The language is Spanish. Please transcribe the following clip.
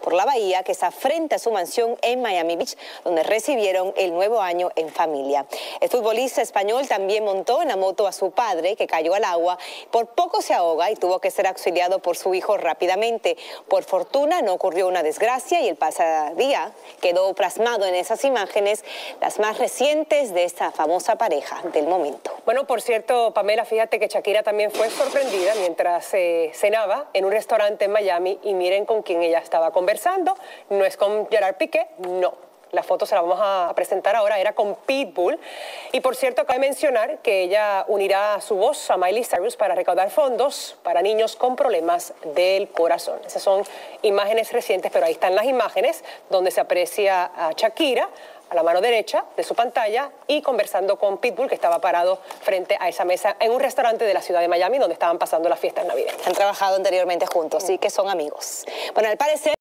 por la bahía que está frente a su mansión en Miami Beach, donde recibieron el nuevo año en familia. El futbolista español también montó en la moto a su padre, que cayó al agua. Por poco se ahoga y tuvo que ser auxiliado por su hijo rápidamente. Por fortuna no ocurrió una desgracia y el pasado día quedó plasmado en esas imágenes, las más recientes de esta famosa pareja del momento. Bueno, por cierto, Pamela, fíjate que Shakira también fue sorprendida mientras cenaba en un restaurante en Miami, y miren con quién ella estaba conversando. No es con Gerard Piqué, no. La foto se la vamos a presentar ahora, era con Pitbull. Y por cierto, cabe mencionar que ella unirá su voz a Miley Cyrus para recaudar fondos para niños con problemas del corazón. Esas son imágenes recientes, pero ahí están las imágenes donde se aprecia a Shakira a la mano derecha de su pantalla y conversando con Pitbull, que estaba parado frente a esa mesa en un restaurante de la ciudad de Miami donde estaban pasando las fiestas navideñas. Han trabajado anteriormente juntos, sí que son amigos. Bueno, al parecer...